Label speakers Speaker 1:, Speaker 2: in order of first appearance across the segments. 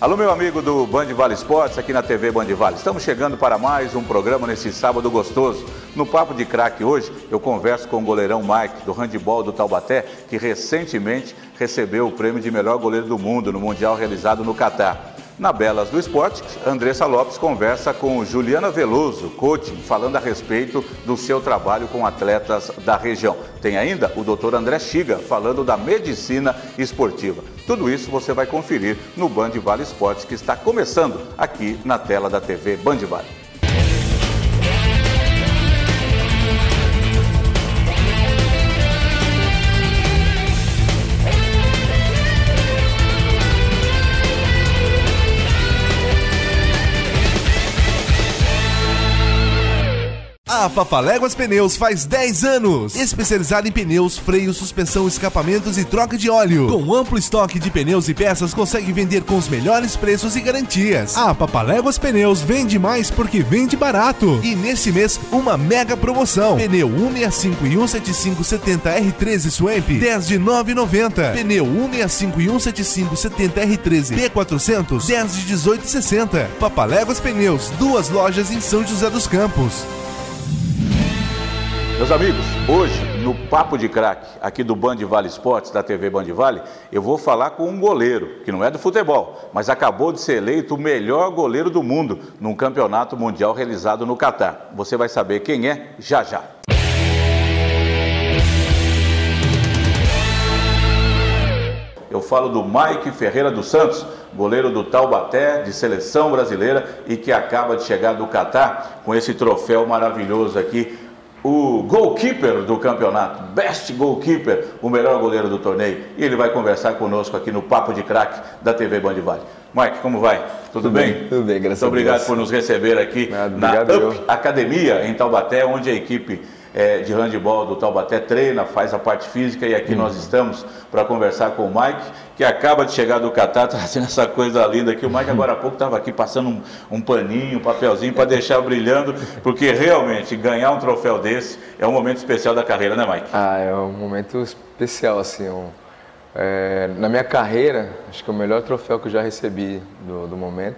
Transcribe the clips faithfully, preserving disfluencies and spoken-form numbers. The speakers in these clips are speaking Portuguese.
Speaker 1: Alô, meu amigo do Band Vale Esportes, aqui na T V Band Vale. Estamos chegando para mais um programa nesse sábado gostoso. No Papo de Craque hoje, eu converso com o goleirão Mike, do handebol do Taubaté, que recentemente recebeu o prêmio de melhor goleiro do mundo no Mundial realizado no Catar. Na Belas do Esporte, Andressa Lopes conversa com Juliana Veloso, coaching, falando a respeito do seu trabalho com atletas da região. Tem ainda o doutor André Chiga, falando da medicina esportiva. Tudo isso você vai conferir no Band Vale Esportes, que está começando aqui na tela da T V Band Vale.
Speaker 2: A Papaléguas Pneus faz dez anos, especializada em pneus, freios, suspensão, escapamentos e troca de óleo. Com amplo estoque de pneus e peças, consegue vender com os melhores preços e garantias. A Papaléguas Pneus vende mais porque vende barato. E nesse mês, uma mega promoção. Pneu cento e sessenta e cinco e cento e setenta e cinco setenta R treze Swamp, dez de nove reais e noventa centavos. Pneu cento e sessenta e cinco e cento e setenta e cinco setenta R treze P quatrocentos, dez de dezoito reais e sessenta centavos. Papaléguas Pneus, duas lojas em São José dos Campos.
Speaker 1: Meus amigos, hoje no Papo de Craque, aqui do Band Vale Esportes, da T V Band Vale, eu vou falar com um goleiro, que não é do futebol, mas acabou de ser eleito o melhor goleiro do mundo num campeonato mundial realizado no Catar. Você vai saber quem é já já. Eu falo do Mike Ferreira dos Santos, goleiro do Taubaté, de seleção brasileira e que acaba de chegar do Catar com esse troféu maravilhoso aqui. O goalkeeper do campeonato, best goalkeeper, o melhor goleiro do torneio. E ele vai conversar conosco aqui no Papo de Craque da T V Band Vale. Mike, como vai? Tudo, Tudo bem? bem?
Speaker 3: Tudo bem, graças a Deus.
Speaker 1: Muito obrigado por nos receber aqui Nada, na Up eu. Academia, em Taubaté, onde a equipe é, de handebol do Taubaté treina, faz a parte física. E aqui hum. nós estamos para conversar com o Mike, que acaba de chegar do Catar, trazendo essa coisa linda aqui. O Mike agora há pouco estava aqui passando um, um paninho, um papelzinho para deixar brilhando, porque realmente ganhar um troféu desse é um momento especial da carreira, né, Mike?
Speaker 3: Ah, é um momento especial, assim. Um, é, na minha carreira, acho que é o melhor troféu que eu já recebi do, do momento,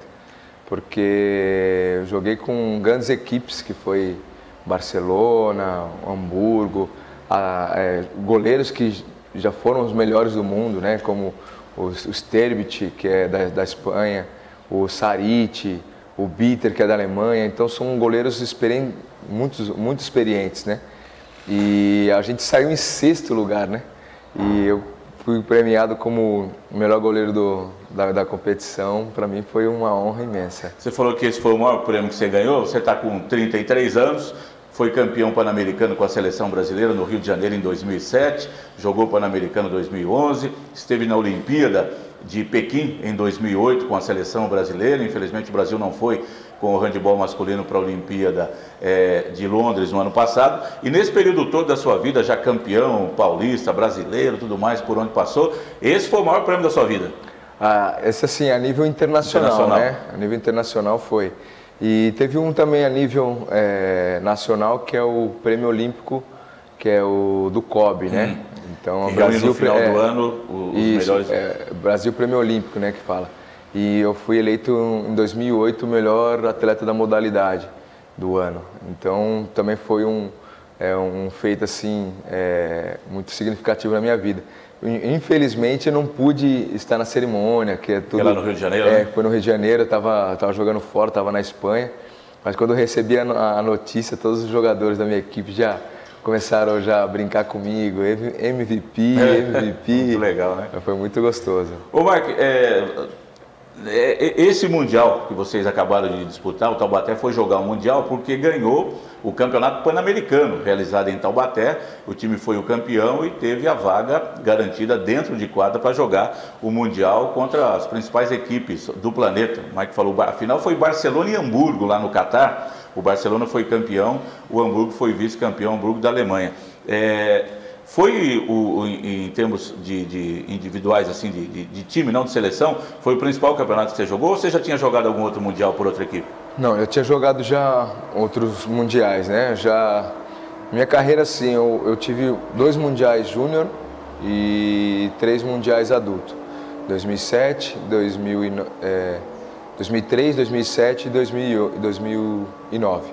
Speaker 3: porque eu joguei com grandes equipes, que foi Barcelona, Hamburgo, a, é, goleiros que já foram os melhores do mundo, né? Como o, o Sterbit, que é da, da Espanha, o Sarit, o Bitter, que é da Alemanha. Então são goleiros experi muito, muito experientes, né? E a gente saiu em sexto lugar, né? E eu fui premiado como o melhor goleiro do, da, da competição. Para mim foi uma honra imensa.
Speaker 1: Você falou que esse foi o maior prêmio que você ganhou. Você está com trinta e três anos. Foi campeão pan-americano com a seleção brasileira no Rio de Janeiro em dois mil e sete, jogou pan-americano em dois mil e onze, esteve na Olimpíada de Pequim em dois mil e oito com a seleção brasileira. Infelizmente o Brasil não foi com o handebol masculino para a Olimpíada é, de Londres no ano passado. E nesse período todo da sua vida, já campeão paulista, brasileiro, tudo mais, por onde passou, esse foi o maior prêmio da sua vida?
Speaker 3: Ah, esse assim, a nível internacional, internacional. né? A nível internacional foi. E teve um também a nível é, nacional, que é o Prêmio Olímpico, que é o do C O B, né?
Speaker 1: Hum.
Speaker 3: Então,
Speaker 1: o Brasil no final é, do ano os
Speaker 3: isso,
Speaker 1: melhores.
Speaker 3: É, Brasil Prêmio Olímpico, né, que fala. E eu fui eleito em dois mil e oito o melhor atleta da modalidade do ano. Então, também foi um, é, um feito assim é, muito significativo na minha vida. Infelizmente eu não pude estar na cerimônia, que é tudo...
Speaker 1: É lá no Rio de Janeiro,
Speaker 3: é,
Speaker 1: né?
Speaker 3: Foi no Rio de Janeiro, eu estava tava jogando fora, estava na Espanha, mas quando eu recebi a, a notícia, todos os jogadores da minha equipe já começaram já a brincar comigo, M V P, M V P.
Speaker 1: Muito legal, né?
Speaker 3: Foi muito gostoso.
Speaker 1: Ô, Mark, é... esse Mundial que vocês acabaram de disputar, o Taubaté foi jogar o Mundial porque ganhou o Campeonato Pan-Americano, realizado em Taubaté. O time foi o campeão e teve a vaga garantida dentro de quadra para jogar o Mundial contra as principais equipes do planeta. O Mike falou, a final foi Barcelona e Hamburgo, lá no Catar. O Barcelona foi campeão, o Hamburgo foi vice-campeão, Hamburgo da Alemanha. É... Foi, o, o, em termos de, de individuais, assim, de, de, de time, não de seleção, foi o principal campeonato que você jogou ou você já tinha jogado algum outro mundial por outra equipe?
Speaker 3: Não, eu tinha jogado já outros mundiais, né? Já, minha carreira, assim, eu, eu tive dois mundiais júnior e três mundiais adulto. dois mil e sete, dois mil e, é, dois mil e três, dois mil e sete e dois mil e nove.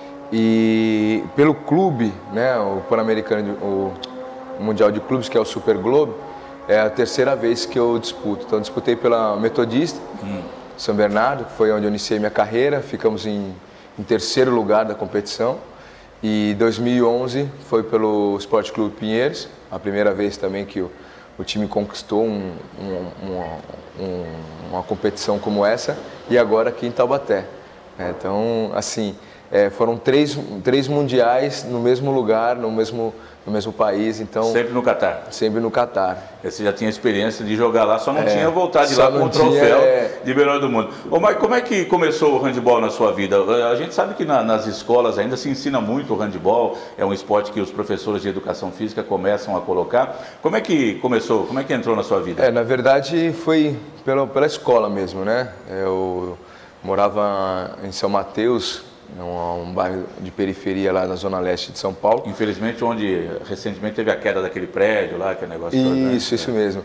Speaker 3: E pelo clube, né, o Pan-Americano, o Mundial de Clubes, que é o Super Globe, é a terceira vez que eu disputo. Então, disputei pela Metodista, hum. São Bernardo, que foi onde eu iniciei minha carreira. Ficamos em, em terceiro lugar da competição. E dois mil e onze foi pelo Esporte Clube Pinheiros, a primeira vez também que o, o time conquistou um, um, uma, um, uma competição como essa. E agora aqui em Taubaté. É, então, assim, é, foram três, três mundiais no mesmo lugar, no mesmo... no mesmo país, então...
Speaker 1: Sempre no Catar?
Speaker 3: Sempre no Catar.
Speaker 1: Você já tinha experiência de jogar lá, só não é, tinha voltado de lá com o
Speaker 3: tinha,
Speaker 1: troféu
Speaker 3: é...
Speaker 1: de melhor do mundo. Ô, mas como é que começou o handebol na sua vida? A gente sabe que na, nas escolas ainda se ensina muito o handebol, é um esporte que os professores de educação física começam a colocar. Como é que começou, como é que entrou na sua vida?
Speaker 3: É, na verdade foi pela, pela escola mesmo, né? Eu morava em São Mateus, um bairro de periferia lá na zona leste de São Paulo.
Speaker 1: Infelizmente, onde recentemente teve a queda daquele prédio lá, aquele negócio
Speaker 3: Isso,
Speaker 1: todo, né?
Speaker 3: isso mesmo.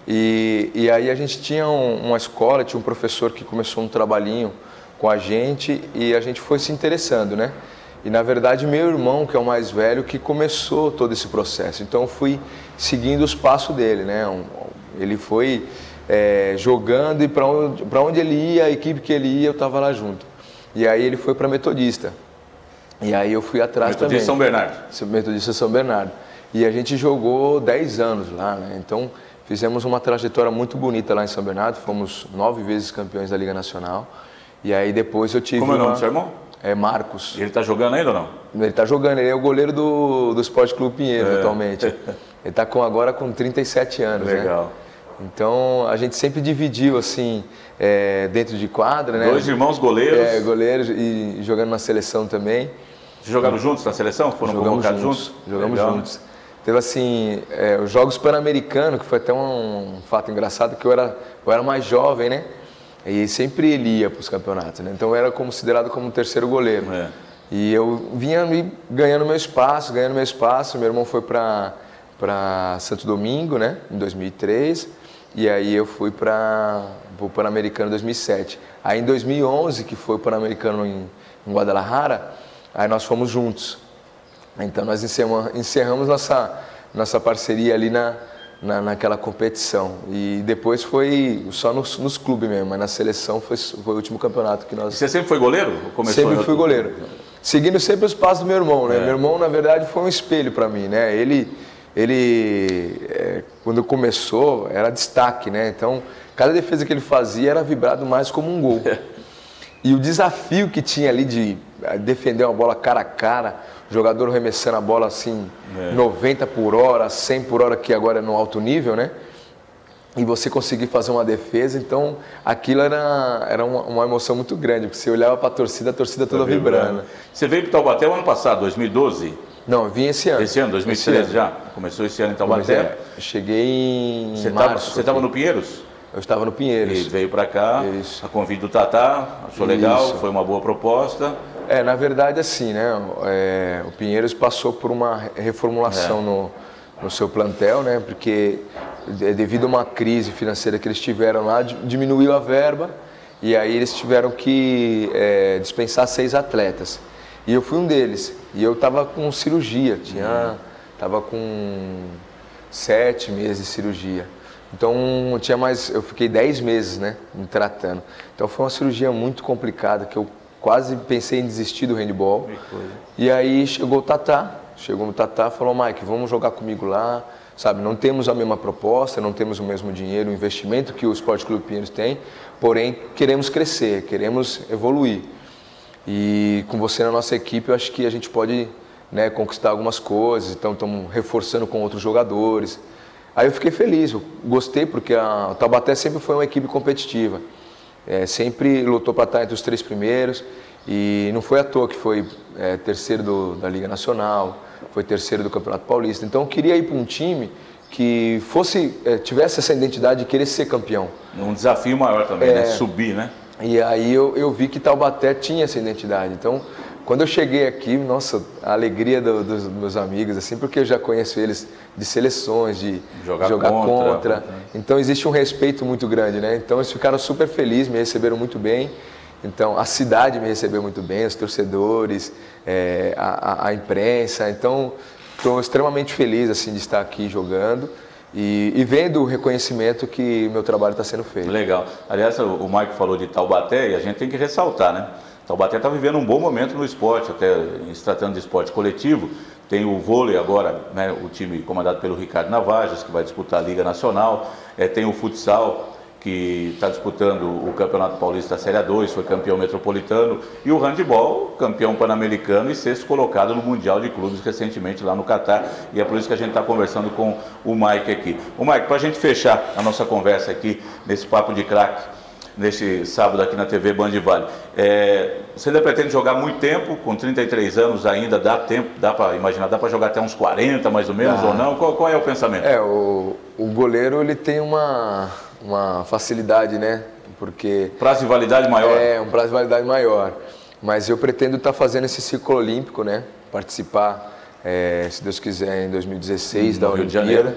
Speaker 3: E, e aí a gente tinha um, uma escola, tinha um professor que começou um trabalhinho com a gente e a gente foi se interessando, né? E na verdade meu irmão, que é o mais velho, que começou todo esse processo. Então eu fui seguindo os passos dele, né? Um, ele foi é, jogando e para onde, para onde ele ia, a equipe que ele ia, eu estava lá junto. E aí ele foi para Metodista. E aí eu fui atrás
Speaker 1: Metodista
Speaker 3: também.
Speaker 1: São Bernardo.
Speaker 3: Metodista São Bernardo. E a gente jogou dez anos lá, né? Então fizemos uma trajetória muito bonita lá em São Bernardo. Fomos nove vezes campeões da Liga Nacional. E aí depois eu tive
Speaker 1: Como é o nome
Speaker 3: uma...
Speaker 1: do seu irmão?
Speaker 3: É Marcos.
Speaker 1: E ele está jogando ainda ou não?
Speaker 3: Ele está jogando, ele é o goleiro do, do Esporte Clube Pinheiro é. atualmente. Ele está com, agora com trinta e sete anos,
Speaker 1: Legal.
Speaker 3: Né? Então, a gente sempre dividiu, assim, é, dentro de quadra, né?
Speaker 1: Dois irmãos goleiros.
Speaker 3: É, goleiros e jogando na seleção também.
Speaker 1: Vocês jogaram e, juntos na seleção? Foram
Speaker 3: jogamos
Speaker 1: convocados
Speaker 3: juntos?
Speaker 1: juntos?
Speaker 3: Jogamos
Speaker 1: Legal.
Speaker 3: juntos. Teve, assim, é, os Jogos Pan-Americanos, que foi até um, um fato engraçado, que eu era, eu era mais jovem, né? E sempre ele ia para os campeonatos, né? Então, eu era considerado como um terceiro goleiro. É. E eu vinha ganhando meu espaço, ganhando meu espaço. Meu irmão foi para para Santo Domingo, né? Em dois mil e três. E aí eu fui para o Pan-Americano em dois mil e sete. Aí em dois mil e onze, que foi o Pan-Americano em, em Guadalajara, aí nós fomos juntos. Então nós encerramos, encerramos nossa, nossa parceria ali na, na, naquela competição. E depois foi só nos, nos clubes mesmo, mas na seleção foi, foi o último campeonato que nós...
Speaker 1: Você sempre foi goleiro? Começou
Speaker 3: sempre fui goleiro. Seguindo sempre os passos do meu irmão, né? É. Meu irmão, na verdade, foi um espelho para mim, né? Ele... Ele, é, quando começou, era destaque, né? Então, cada defesa que ele fazia era vibrado mais como um gol. E o desafio que tinha ali de defender uma bola cara a cara, o jogador arremessando a bola assim, é. noventa por hora, cem por hora, que agora é no alto nível, né? E você conseguir fazer uma defesa, então aquilo era, era uma, uma emoção muito grande, porque você olhava para a torcida, a torcida toda vibrando. vibrando.
Speaker 1: Você veio para o Taubaté o ano passado, dois mil e doze?
Speaker 3: Não, eu vim esse ano.
Speaker 1: Esse ano, dois mil e treze esse já? Ano. Começou esse ano em Taubaté?
Speaker 3: É, cheguei em
Speaker 1: você
Speaker 3: março.
Speaker 1: Tava, você estava no Pinheiros?
Speaker 3: Eu estava no Pinheiros.
Speaker 1: E veio para cá, Isso. a convite do Tatá, achou legal, Isso. foi uma boa proposta.
Speaker 3: É, na verdade assim, né, é, o Pinheiros passou por uma reformulação é. no, no seu plantel, né, porque devido a uma crise financeira que eles tiveram lá, diminuiu a verba e aí eles tiveram que é, dispensar seis atletas. E eu fui um deles. E eu estava com cirurgia, tinha, tava com sete meses de cirurgia. Então eu tinha mais, eu fiquei dez meses, né, me tratando. Então foi uma cirurgia muito complicada que eu quase pensei em desistir do handebol. E aí chegou o Tatá, chegou o Tatá e falou: Mike, vamos jogar comigo lá. Sabe, não temos a mesma proposta, não temos o mesmo dinheiro, o investimento que o Esporte Clube Pinheiros tem, porém queremos crescer, queremos evoluir. E com você na nossa equipe, eu acho que a gente pode, né, conquistar algumas coisas, então estamos reforçando com outros jogadores. Aí eu fiquei feliz, eu gostei, porque a Taubaté sempre foi uma equipe competitiva, é, sempre lutou para estar entre os três primeiros, e não foi à toa que foi é, terceiro do, da Liga Nacional, foi terceiro do Campeonato Paulista. Então eu queria ir para um time que fosse, é, tivesse essa identidade de querer ser campeão.
Speaker 1: Um desafio maior também, é, né? Subir, né?
Speaker 3: E aí eu, eu vi que Taubaté tinha essa identidade. Então, quando eu cheguei aqui, nossa, a alegria do, dos meus amigos, assim, porque eu já conheço eles de seleções, de jogar, jogar contra. contra. Então existe um respeito muito grande, né? Então eles ficaram super felizes, me receberam muito bem. Então a cidade me recebeu muito bem, os torcedores, é, a, a imprensa. Então estou extremamente feliz assim de estar aqui jogando. E, e vendo o reconhecimento que meu trabalho está sendo feito.
Speaker 1: Legal. Aliás, o, o Mike falou de Taubaté e a gente tem que ressaltar, né? Taubaté está vivendo um bom momento no esporte, até se tratando de esporte coletivo. Tem o vôlei agora, né, o time comandado pelo Ricardo Navajas, que vai disputar a Liga Nacional. É, tem o futsal, que está disputando o Campeonato Paulista da Série A dois, foi campeão metropolitano. E o handebol, campeão pan-americano e sexto colocado no Mundial de Clubes recentemente lá no Catar. E é por isso que a gente está conversando com o Mike aqui. O Mike, para a gente fechar a nossa conversa aqui, nesse Papo de Craque, neste sábado aqui na T V Band Vale. É, você ainda pretende jogar muito tempo, com trinta e três anos ainda, dá tempo, dá para imaginar, dá para jogar até uns quarenta mais ou menos, ah. ou não? Qual, qual é o pensamento?
Speaker 3: É, o, o goleiro ele tem uma, uma facilidade, né? Porque...
Speaker 1: Prazo de validade maior?
Speaker 3: É, um prazo de validade maior. Mas eu pretendo estar tá fazendo esse ciclo olímpico, né? Participar, é, se Deus quiser, em dois mil e dezesseis hum, da Olimpíada.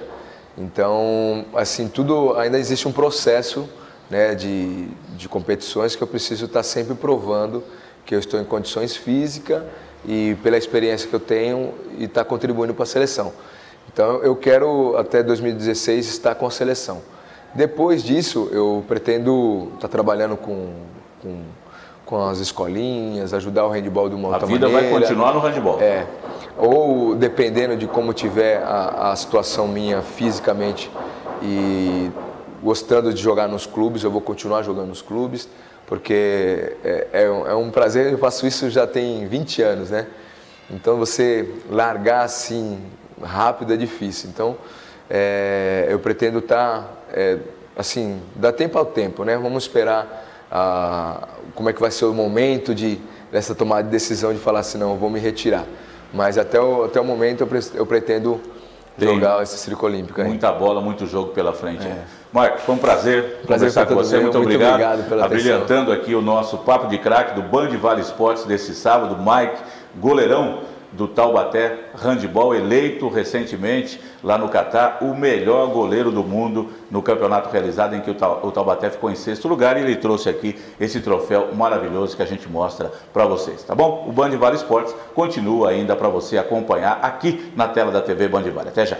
Speaker 3: Então, assim, tudo, ainda existe um processo, né, de, de competições que eu preciso estar sempre provando que eu estou em condições físicas e pela experiência que eu tenho e estar contribuindo para a seleção. Então eu quero até dois mil e dezesseis estar com a seleção. Depois disso eu pretendo estar trabalhando com, com, com as escolinhas, ajudar o handebol de uma outra maneira.
Speaker 1: A vida vai continuar no handebol.
Speaker 3: É, ou dependendo de como tiver a, a situação minha fisicamente e gostando de jogar nos clubes, eu vou continuar jogando nos clubes, porque é, é, um, é um prazer, eu faço isso já tem vinte anos, né? Então você largar assim rápido é difícil. Então é, eu pretendo estar, é, assim, dá tempo ao tempo, né? Vamos esperar a, como é que vai ser o momento de, dessa tomada de decisão de falar assim, não, eu vou me retirar. Mas até o, até o momento eu, pre, eu pretendo Tem jogar esse circo olímpico aí.
Speaker 1: Muita bola, muito jogo pela frente. É. Marco, foi um prazer,
Speaker 3: prazer
Speaker 1: conversar com você. Muito, muito obrigado,
Speaker 3: obrigado pela
Speaker 1: abrilhantando atenção. Aqui o nosso Papo de Craque do Band Vale Esportes desse sábado. Mike, goleirão do Taubaté Handebol, eleito recentemente lá no Catar o melhor goleiro do mundo no campeonato realizado em que o Taubaté ficou em sexto lugar, e ele trouxe aqui esse troféu maravilhoso que a gente mostra para vocês, tá bom? O Band Vale Esportes continua ainda para você acompanhar aqui na tela da T V Band Vale. Até já!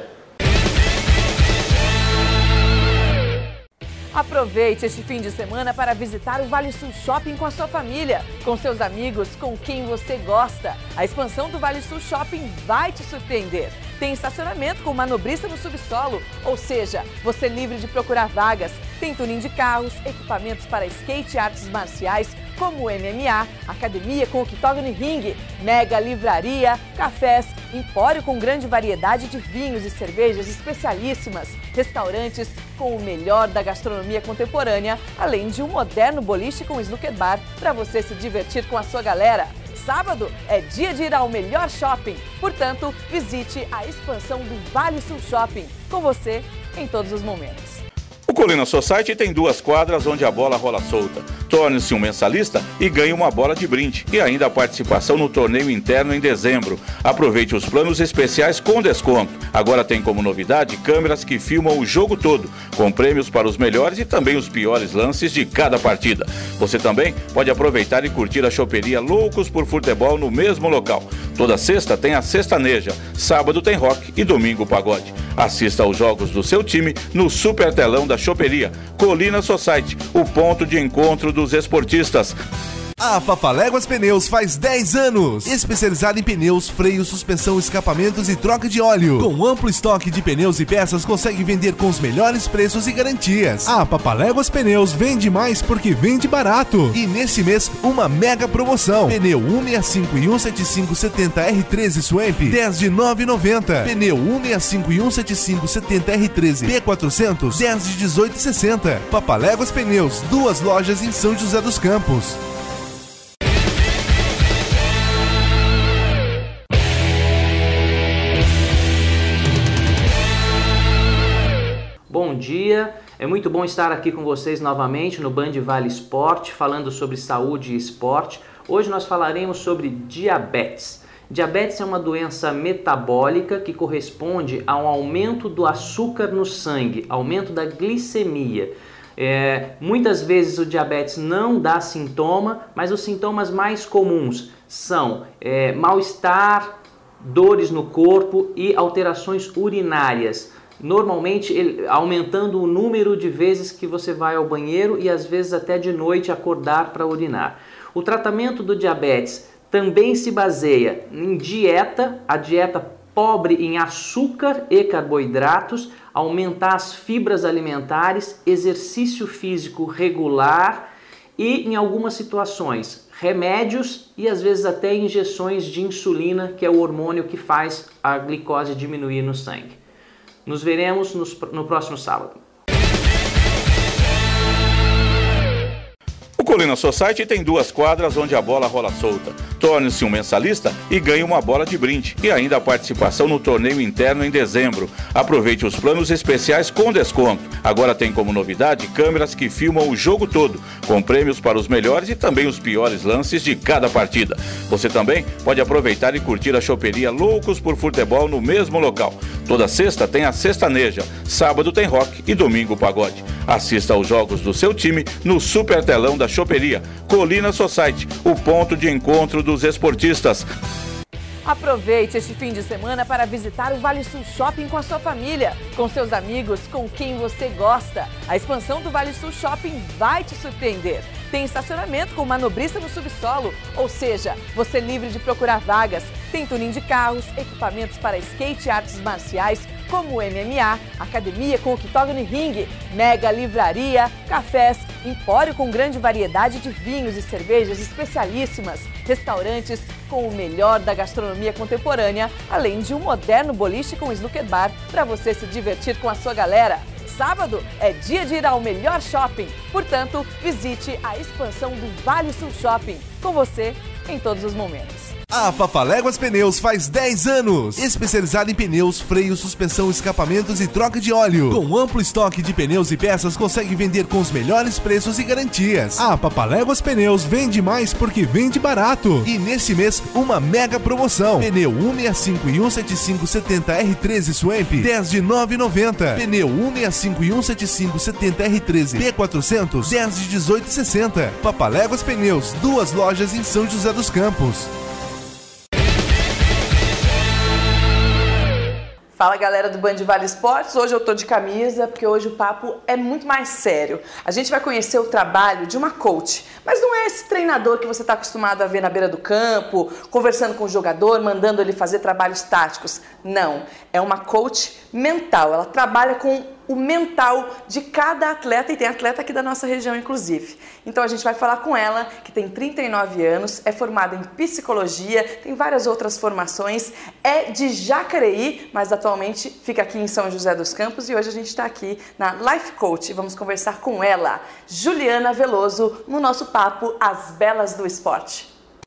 Speaker 4: Aproveite este fim de semana para visitar o Vale Sul Shopping com a sua família, com seus amigos, com quem você gosta. A expansão do Vale Sul Shopping vai te surpreender. Tem estacionamento com manobrista no subsolo, ou seja, você é livre de procurar vagas. Tem tuning de carros, equipamentos para skate e artes marciais, como o M M A, academia com octógono e ringue, mega livraria, cafés, empório com grande variedade de vinhos e cervejas especialíssimas, restaurantes com o melhor da gastronomia contemporânea, além de um moderno boliche com snooker bar para você se divertir com a sua galera. Sábado é dia de ir ao melhor shopping, portanto, visite a expansão do Vale Sul Shopping, com você em todos os momentos.
Speaker 1: O Colina Society tem duas quadras onde a bola rola solta. Torne-se um mensalista e ganhe uma bola de brinde. E ainda a participação no torneio interno em dezembro. Aproveite os planos especiais com desconto. Agora tem como novidade câmeras que filmam o jogo todo, com prêmios para os melhores e também os piores lances de cada partida. Você também pode aproveitar e curtir a choperia Loucos por Futebol no mesmo local. Toda sexta tem a Sextaneja, sábado tem rock e domingo pagode. Assista aos jogos do seu time no super telão da choperia Colina Society, o ponto de encontro dos esportistas.
Speaker 2: A Papaléguas Pneus faz dez anos, especializada em pneus, freio, suspensão, escapamentos e troca de óleo. Com amplo estoque de pneus e peças, consegue vender com os melhores preços e garantias. A Papaléguas Pneus vende mais porque vende barato. E nesse mês, uma mega promoção. Pneu cento e sessenta e cinco e cento e setenta e cinco setenta R treze Swamp, dez de nove reais e noventa centavos. Pneu cento e sessenta e cinco e cento e setenta e cinco setenta R treze P quatrocentos, dez de dezoito reais e sessenta centavos. Papaléguas Pneus, duas lojas em São José dos Campos.
Speaker 5: Bom dia, é muito bom estar aqui com vocês novamente no Band Vale Esporte, falando sobre saúde e esporte. Hoje nós falaremos sobre diabetes. Diabetes é uma doença metabólica que corresponde a um aumento do açúcar no sangue, aumento da glicemia. É, muitas vezes o diabetes não dá sintoma, mas os sintomas mais comuns são é, mal-estar, dores no corpo e alterações urinárias. Normalmente ele, aumentando o número de vezes que você vai ao banheiro e às vezes até de noite acordar para urinar. O tratamento do diabetes também se baseia em dieta, a dieta pobre em açúcar e carboidratos, aumentar as fibras alimentares, exercício físico regular e, em algumas situações, remédios e às vezes até injeções de insulina, que é o hormônio que faz a glicose diminuir no sangue. Nos veremos nos, no próximo sábado.
Speaker 1: O Colina Society tem duas quadras onde a bola rola solta. Torne-se um mensalista e ganhe uma bola de brinde. E ainda a participação no torneio interno em dezembro. Aproveite os planos especiais com desconto. Agora tem como novidade câmeras que filmam o jogo todo, com prêmios para os melhores e também os piores lances de cada partida. Você também pode aproveitar e curtir a choperia Loucos por Futebol no mesmo local. Toda sexta tem a Sextaneja, sábado tem rock e domingo pagode. Assista aos jogos do seu time no super telão da choperia Colina Society, o ponto de encontro dos esportistas.
Speaker 4: Aproveite este fim de semana para visitar o Vale Sul Shopping com a sua família, com seus amigos, com quem você gosta. A expansão do Vale Sul Shopping vai te surpreender. Tem estacionamento com manobrista no subsolo, ou seja, você livre de procurar vagas. Tem tuning de carros, equipamentos para skate e artes marciais, como o M M A, academia com octógono e ringue, mega livraria, cafés, empório com grande variedade de vinhos e cervejas especialíssimas, restaurantes com o melhor da gastronomia contemporânea, além de um moderno boliche com snooker bar para você se divertir com a sua galera. Sábado é dia de ir ao melhor shopping, portanto, visite a expansão do Vale Sul Shopping, com você em todos os momentos.
Speaker 2: A Papaléguas Pneus faz dez anos, especializada em pneus, freio, suspensão, escapamentos e troca de óleo. Com amplo estoque de pneus e peças, consegue vender com os melhores preços e garantias. A Papaléguas Pneus vende mais porque vende barato. E nesse mês, uma mega promoção. Pneu um sessenta e cinco e um setenta e cinco setenta R treze Swamp, dez de nove reais e noventa centavos. Pneu um sessenta e cinco e um setenta e cinco setenta R treze P quatrocentos, dez de dezoito reais e sessenta centavos. Papaléguas Pneus, duas lojas em São José dos Campos.
Speaker 4: Fala galera do Band Vale Esportes, hoje eu tô de camisa porque hoje o papo é muito mais sério. A gente vai conhecer o trabalho de uma coach, mas não é esse treinador que você está acostumado a ver na beira do campo, conversando com o jogador, mandando ele fazer trabalhos táticos. Não, é uma coach mental, ela trabalha com o mental de cada atleta e tem atleta aqui da nossa região inclusive. Então a gente vai falar com ela, que tem trinta e nove anos, é formada em psicologia, tem várias outras formações, é de Jacareí, mas atualmente fica aqui em São José dos Campos e hoje a gente está aqui na Life Coach e vamos conversar com ela, Juliana Veloso, no nosso papo As Belas do Esporte.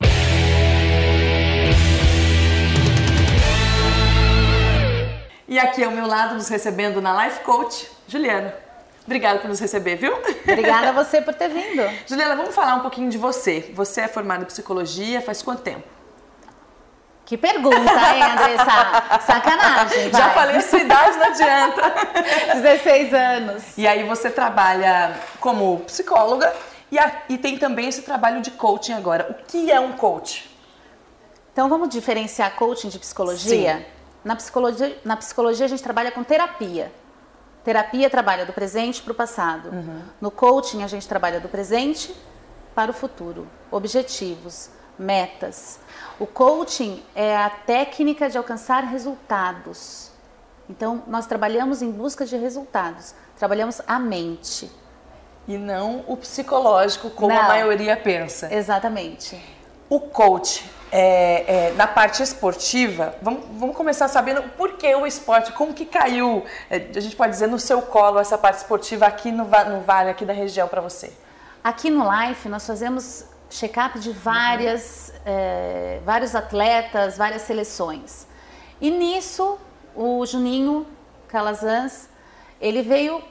Speaker 4: E aqui ao meu lado, nos recebendo na Life Coach, Juliana. Obrigada por nos receber, viu?
Speaker 6: Obrigada a você por ter vindo.
Speaker 4: Juliana, vamos falar um pouquinho de você. Você é formada em psicologia faz quanto tempo?
Speaker 6: Que pergunta, hein, Andressa? Sacanagem, vai.
Speaker 4: Já falei a sua idade, não adianta.
Speaker 6: dezesseis anos.
Speaker 4: E aí você trabalha como psicóloga e, a, e tem também esse trabalho de coaching agora. O que é um coach?
Speaker 6: Então vamos diferenciar coaching de psicologia? Sim. Na psicologia, na psicologia a gente trabalha com terapia. Terapia trabalha do presente para o passado. Uhum. No coaching a gente trabalha do presente para o futuro. Objetivos, metas. O coaching é a técnica de alcançar resultados. Então nós trabalhamos em busca de resultados. Trabalhamos a mente.
Speaker 4: E não o psicológico, como
Speaker 6: não.
Speaker 4: a maioria pensa.
Speaker 6: Exatamente.
Speaker 4: O coach... É, é, na parte esportiva, vamos, vamos começar sabendo por que o esporte, como que caiu, é, a gente pode dizer, no seu colo essa parte esportiva aqui no, no Vale, aqui da região para você?
Speaker 6: Aqui no Life nós fazemos check-up de várias, uhum. é, vários atletas, várias seleções. E nisso o Juninho Calazans, ele veio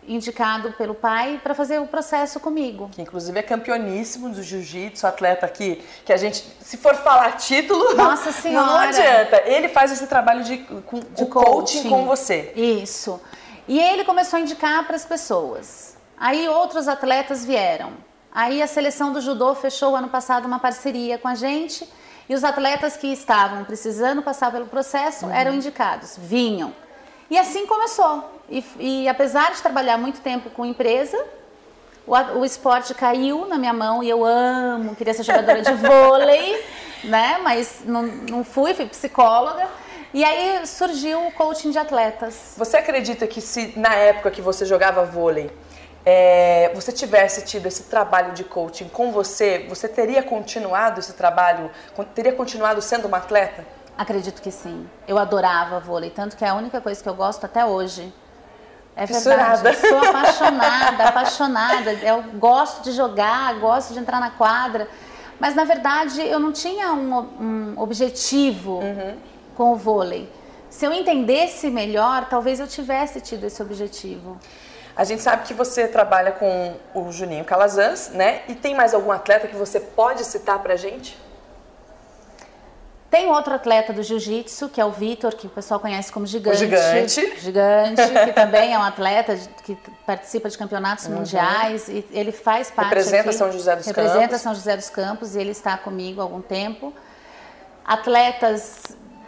Speaker 6: indicado pelo pai para fazer o processo comigo.
Speaker 4: Que inclusive é campeoníssimo do jiu-jitsu, atleta aqui, que a gente, se for falar título,
Speaker 6: Nossa Senhora,
Speaker 4: não adianta. Ele faz esse trabalho de, com, de coaching, coaching com você.
Speaker 6: Isso. E ele começou a indicar para as pessoas. Aí outros atletas vieram. Aí a seleção do judô fechou ano passado uma parceria com a gente e os atletas que estavam precisando passar pelo processo uhum. eram indicados, vinham. E assim começou. E, e apesar de trabalhar muito tempo com empresa, o, o esporte caiu na minha mão e eu amo, queria ser jogadora de vôlei, né? Mas não, não fui, fui psicóloga. E aí surgiu o coaching de atletas.
Speaker 4: Você acredita que se na época que você jogava vôlei, é, você tivesse tido esse trabalho de coaching com você, você teria continuado esse trabalho, teria continuado sendo uma atleta?
Speaker 6: Acredito que sim. Eu adorava vôlei, tanto que é a única coisa que eu gosto até hoje. É
Speaker 4: verdade.
Speaker 6: Eu sou apaixonada, apaixonada. Eu gosto de jogar, gosto de entrar na quadra. Mas, na verdade, eu não tinha um, um objetivo uhum. com o vôlei. Se eu entendesse melhor, talvez eu tivesse tido esse objetivo.
Speaker 4: A gente sabe que você trabalha com o Juninho Calazans, né? E tem mais algum atleta que você pode citar pra gente?
Speaker 6: Tem outro atleta do jiu-jitsu, que é o Vitor, que o pessoal conhece como Gigante.
Speaker 4: O Gigante.
Speaker 6: Gigante, que também é um atleta que participa de campeonatos uhum. mundiais. E ele faz parte
Speaker 4: Representa
Speaker 6: aqui,
Speaker 4: São José dos
Speaker 6: representa
Speaker 4: Campos.
Speaker 6: São José dos Campos e ele está comigo há algum tempo. Atletas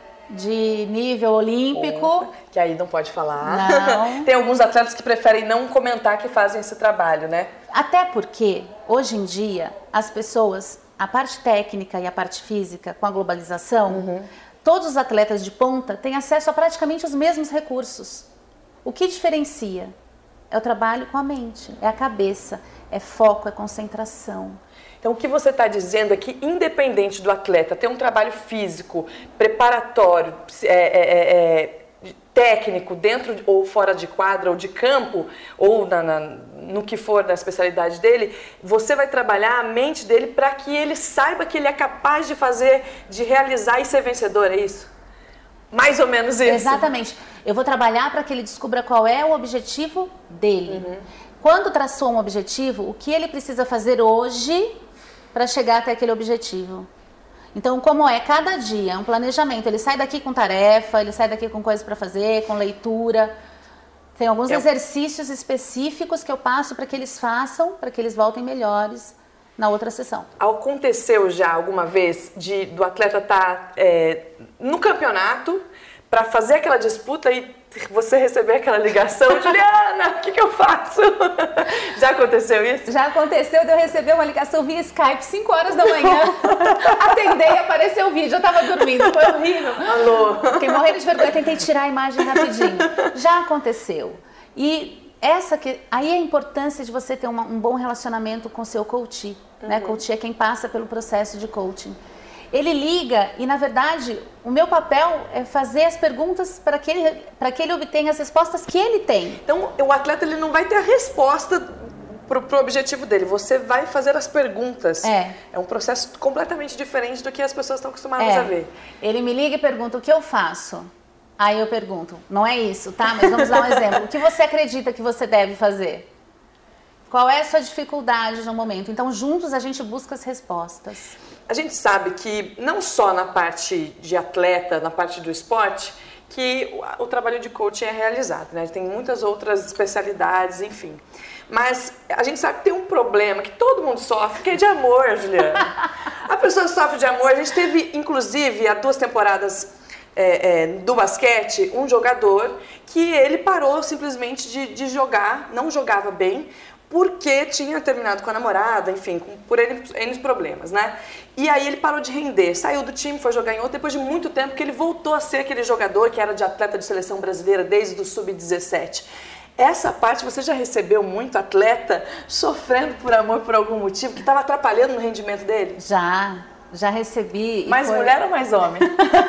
Speaker 6: de nível olímpico.
Speaker 4: Oh, que aí não pode falar.
Speaker 6: Não.
Speaker 4: Tem alguns atletas que preferem não comentar que fazem esse trabalho, né?
Speaker 6: Até porque, hoje em dia, as pessoas... A parte técnica e a parte física, com a globalização, uhum. todos os atletas de ponta têm acesso a praticamente os mesmos recursos. O que diferencia é o trabalho com a mente, é a cabeça, é foco, é concentração.
Speaker 4: Então, o que você está dizendo é que, independente do atleta ter um trabalho físico, preparatório, é, é, é, técnico, dentro ou fora de quadra ou de campo, ou na, na, no que for da especialidade dele, você vai trabalhar a mente dele para que ele saiba que ele é capaz de fazer, de realizar e ser vencedor, é isso? Mais ou menos isso.
Speaker 6: Exatamente. Eu vou trabalhar para que ele descubra qual é o objetivo dele. Uhum. Quando traçou um objetivo, o que ele precisa fazer hoje para chegar até aquele objetivo. Então, como é cada dia, é um planejamento. Ele sai daqui com tarefa, ele sai daqui com coisas para fazer, com leitura. Tem alguns é. exercícios específicos que eu passo para que eles façam, para que eles voltem melhores na outra sessão.
Speaker 4: Aconteceu já alguma vez de, do atleta estar é, no campeonato para fazer aquela disputa e você receber aquela ligação, Juliana, o que, que eu faço? Já aconteceu isso?
Speaker 6: Já aconteceu de eu receber uma ligação via Skype, cinco horas da manhã, atendei e apareceu o vídeo, eu estava dormindo, foi horrível.
Speaker 4: Alô? Fiquei
Speaker 6: morrendo de vergonha, tentei tirar a imagem rapidinho. Já aconteceu. E essa que, aí a importância de você ter uma, um bom relacionamento com seu coach, uhum. né? Coach é quem passa pelo processo de coaching. Ele liga e, na verdade, o meu papel é fazer as perguntas para que ele, para que ele obtenha as respostas que ele tem.
Speaker 4: Então, o atleta ele não vai ter a resposta para o objetivo dele. Você vai fazer as perguntas.
Speaker 6: É.
Speaker 4: É um processo completamente diferente do que as pessoas estão acostumadas
Speaker 6: é.
Speaker 4: a ver.
Speaker 6: Ele me liga e pergunta o que eu faço. Aí eu pergunto, não é isso, tá? Mas vamos dar um exemplo. O que você acredita que você deve fazer? Qual é a sua dificuldade no momento? Então, juntos a gente busca as respostas.
Speaker 4: A gente sabe que não só na parte de atleta, na parte do esporte, que o, o trabalho de coaching é realizado, né? Tem muitas outras especialidades, enfim. Mas a gente sabe que tem um problema que todo mundo sofre, que é de amor, Juliana. A pessoa sofre de amor. A gente teve, inclusive, há duas temporadas é, é, do basquete, um jogador que ele parou simplesmente de, de jogar, não jogava bem, porque tinha terminado com a namorada, enfim, com, por N problemas, né? E aí ele parou de render, saiu do time, foi jogar em outro, depois de muito tempo que ele voltou a ser aquele jogador que era de atleta de seleção brasileira desde o sub dezessete. Essa parte, você já recebeu muito atleta sofrendo por amor por algum motivo, que estava atrapalhando no rendimento dele?
Speaker 6: Já, já recebi.
Speaker 4: Mais foi... mulher ou mais homem?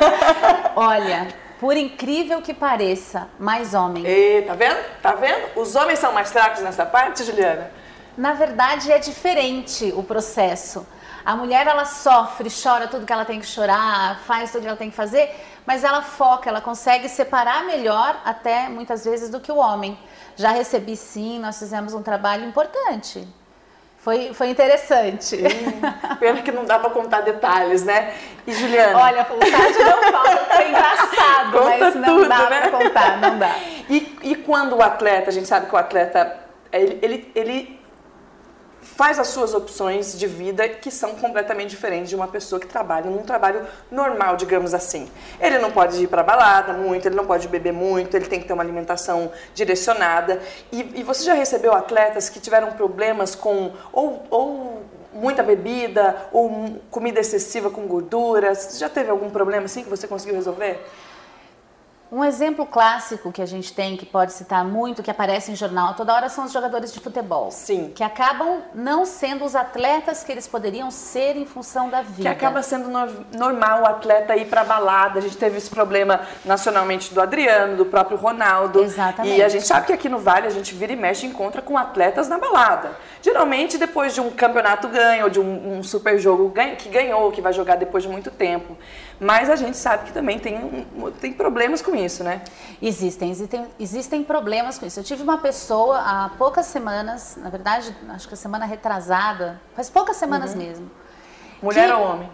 Speaker 6: Olha... Por incrível que pareça, mais homem.
Speaker 4: E, tá vendo? Tá vendo? Os homens são mais fracos nessa parte, Juliana?
Speaker 6: Na verdade, é diferente o processo. A mulher, ela sofre, chora tudo que ela tem que chorar, faz tudo que ela tem que fazer, mas ela foca, ela consegue separar melhor, até muitas vezes, do que o homem. Já recebi sim, nós fizemos um trabalho importante. Foi, foi interessante.
Speaker 4: Hum, pena que não dá para contar detalhes, né? E Juliana?
Speaker 6: Olha, a vontade não falta, foi engraçado,
Speaker 4: Conta
Speaker 6: mas não
Speaker 4: tudo,
Speaker 6: dá
Speaker 4: né?
Speaker 6: para contar, não dá.
Speaker 4: E, e quando o atleta, a gente sabe que o atleta, ele, ele, ele faz as suas opções de vida que são completamente diferentes de uma pessoa que trabalha num trabalho normal, digamos assim. Ele não pode ir para balada muito, ele não pode beber muito, ele tem que ter uma alimentação direcionada. E, e você já recebeu atletas que tiveram problemas com ou, ou muita bebida, ou comida excessiva com gorduras? Você já teve algum problema assim que você conseguiu resolver?
Speaker 6: Um exemplo clássico que a gente tem, que pode citar muito, que aparece em jornal toda hora, são os jogadores de futebol.
Speaker 4: Sim.
Speaker 6: Que acabam não sendo os atletas que eles poderiam ser em função da vida.
Speaker 4: Que acaba sendo no, normal o atleta ir pra balada. A gente teve esse problema nacionalmente do Adriano, do próprio Ronaldo.
Speaker 6: Exatamente.
Speaker 4: E a gente sabe que aqui no Vale a gente vira e mexe e encontra com atletas na balada. Geralmente depois de um campeonato ganho, ou de um, um super jogo ganho, que ganhou, que vai jogar depois de muito tempo. Mas a gente sabe que também tem, um, tem problemas com isso, né?
Speaker 6: Existem, existem, existem problemas com isso. Eu tive uma pessoa há poucas semanas, na verdade, acho que a semana retrasada, faz poucas semanas uhum. mesmo.
Speaker 4: Mulher
Speaker 6: que...
Speaker 4: ou homem?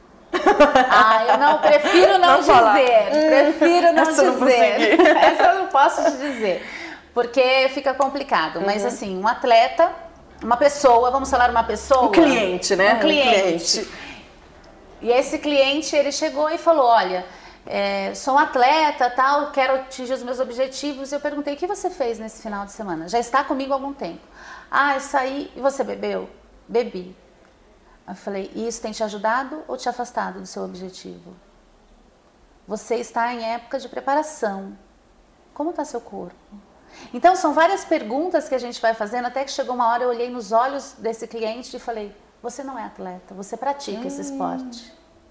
Speaker 6: Ah, eu não, prefiro não, não dizer, falar. prefiro não
Speaker 4: Essa
Speaker 6: dizer.
Speaker 4: Não
Speaker 6: Essa eu não posso te dizer, porque fica complicado. Uhum. Mas assim, um atleta, uma pessoa, vamos falar uma pessoa...
Speaker 4: Um cliente, né?
Speaker 6: Um cliente.
Speaker 4: Um cliente.
Speaker 6: E esse cliente, ele chegou e falou, olha... É, sou um atleta, tal, quero atingir os meus objetivos. Eu perguntei, o que você fez nesse final de semana? Já está comigo há algum tempo. Ah, eu saí. E você bebeu? Bebi. Eu falei, e isso tem te ajudado ou te afastado do seu objetivo? Você está em época de preparação. Como está seu corpo? Então, são várias perguntas que a gente vai fazendo, até que chegou uma hora, eu olhei nos olhos desse cliente e falei, você não é atleta, você pratica hum. esse esporte.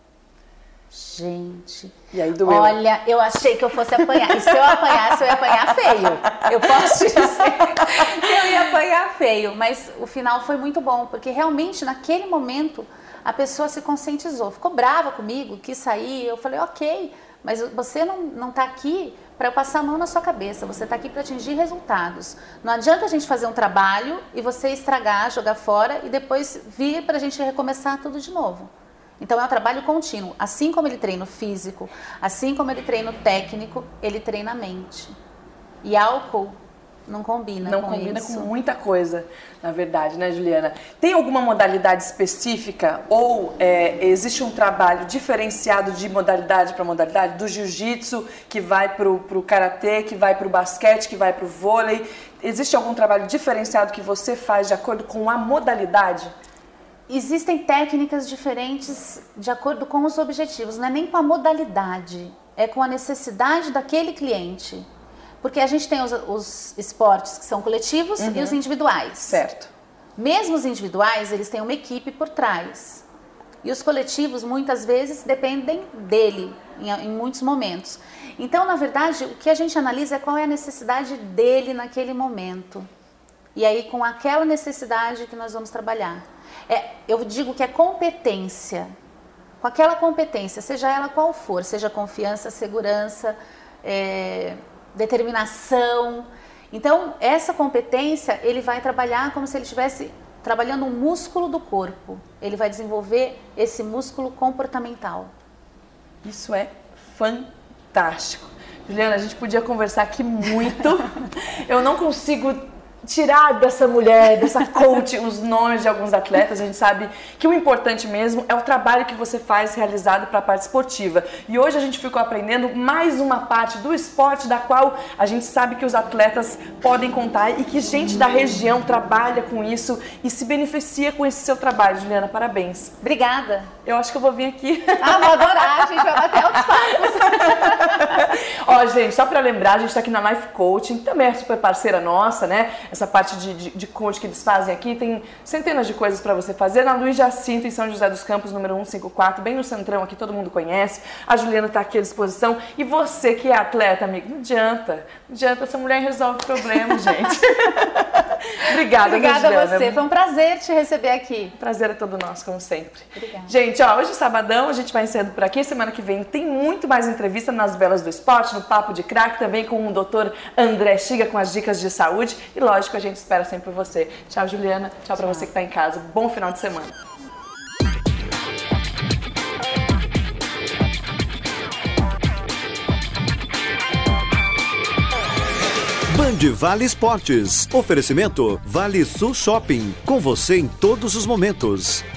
Speaker 6: Gente,
Speaker 4: e aí doeu.
Speaker 6: Olha, eu achei que eu fosse apanhar. E se eu apanhasse, eu ia apanhar feio. Eu posso te dizer que eu ia apanhar feio. Mas o final foi muito bom, porque realmente naquele momento a pessoa se conscientizou. Ficou brava comigo, quis sair. Eu falei, ok, mas você não, não tá aqui para eu passar a mão na sua cabeça. Você está aqui para atingir resultados. Não adianta a gente fazer um trabalho e você estragar, jogar fora e depois vir para a gente recomeçar tudo de novo. Então é um trabalho contínuo, assim como ele treina o físico, assim como ele treina o técnico, ele treina a mente. E álcool não combina
Speaker 4: não
Speaker 6: com
Speaker 4: combina
Speaker 6: isso.
Speaker 4: com muita coisa, na verdade, né, Juliana? Tem alguma modalidade específica ou é, existe um trabalho diferenciado de modalidade para modalidade? Do jiu-jitsu que vai para o karatê, que vai para o basquete, que vai para o vôlei? Existe algum trabalho diferenciado que você faz de acordo com a modalidade?
Speaker 6: Existem técnicas diferentes de acordo com os objetivos, não é nem com a modalidade, é com a necessidade daquele cliente. Porque a gente tem os, os esportes que são coletivos uhum. e os individuais.
Speaker 4: Certo.
Speaker 6: Mesmo os individuais, eles têm uma equipe por trás. E os coletivos, muitas vezes, dependem dele, em, em muitos momentos. Então, na verdade, o que a gente analisa é qual é a necessidade dele naquele momento. E aí, com aquela necessidade que nós vamos trabalhar. É, eu digo que é competência, com aquela competência, seja ela qual for, seja confiança, segurança, é, determinação. Então, essa competência, ele vai trabalhar como se ele estivesse trabalhando um músculo do corpo. Ele vai desenvolver esse músculo comportamental.
Speaker 4: Isso é fantástico. Juliana, a gente podia conversar aqui muito. Eu não consigo tirar dessa mulher, dessa coach, os nomes de alguns atletas. A gente sabe que o importante mesmo é o trabalho que você faz realizado para a parte esportiva. E hoje a gente ficou aprendendo mais uma parte do esporte da qual a gente sabe que os atletas podem contar e que gente da região trabalha com isso e se beneficia com esse seu trabalho. Juliana, parabéns.
Speaker 6: Obrigada.
Speaker 4: Eu acho que eu vou vir aqui.
Speaker 6: Ah, vou adorar. A gente vai bater os papos.
Speaker 4: Ó, gente, só para lembrar, a gente está aqui na Life Coaching, que também é super parceira nossa, né?
Speaker 7: essa parte de, de, de coach que eles fazem aqui. Tem centenas de coisas para você fazer. Na Luiz Jacinto, em São José dos Campos, número cento e cinquenta e quatro, bem no centrão aqui, todo mundo conhece. A Juliana está aqui à disposição. E você que é atleta, amigo, não adianta. Não adianta, essa mulher resolve problemas, gente. Obrigada,
Speaker 6: Obrigada
Speaker 7: Juliana.
Speaker 6: a você. Foi um prazer te receber aqui.
Speaker 7: Prazer é todo nosso, como sempre.
Speaker 6: Obrigada.
Speaker 7: Gente, ó, hoje é sabadão, a gente vai encerrando por aqui. Semana que vem tem muito mais entrevista nas Belas do Esporte, no Papo de Craque, também com o doutor André Xiga com as dicas de saúde. E lógico, a gente espera sempre por você. Tchau, Juliana. Tchau, Tchau. para você que está em casa. Bom final de semana.
Speaker 8: Band Vale Esportes. Oferecimento Vale Sul Shopping. Com você em todos os momentos.